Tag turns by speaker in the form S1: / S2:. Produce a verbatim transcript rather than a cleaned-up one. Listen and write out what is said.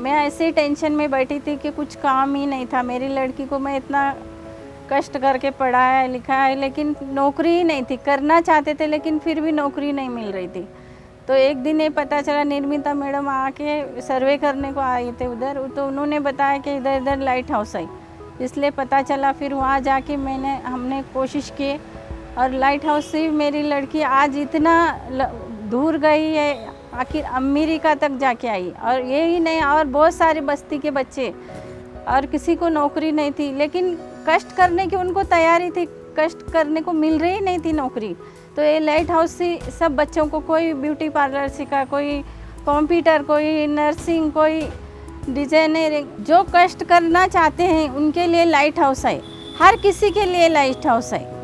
S1: मैं ऐसे ही टेंशन में बैठी थी कि कुछ काम ही नहीं था। मेरी लड़की को मैं इतना कष्ट करके पढ़ाया लिखा है, लेकिन नौकरी ही नहीं थी। करना चाहते थे लेकिन फिर भी नौकरी नहीं मिल रही थी। तो एक दिन ये पता चला, निर्मिता मैडम आके सर्वे करने को आए थे उधर, तो उन्होंने बताया कि इधर इधर लाइट हाउस है, इसलिए पता चला। फिर वहाँ जाके मैंने हमने कोशिश की और लाइट हाउस से मेरी लड़की आज इतना दूर गई है, आखिर अमेरिका तक जाके आई। और यही नहीं, और बहुत सारे बस्ती के बच्चे, और किसी को नौकरी नहीं थी, लेकिन कष्ट करने की उनको तैयारी थी, कष्ट करने को मिल रही नहीं थी नौकरी। तो ये लाइट हाउस से सब बच्चों को, कोई ब्यूटी पार्लर सीखा, कोई कंप्यूटर, कोई नर्सिंग, कोई डिजाइनरिंग, जो कष्ट करना चाहते हैं उनके लिए लाइट हाउस है। हर किसी के लिए लाइट हाउस है।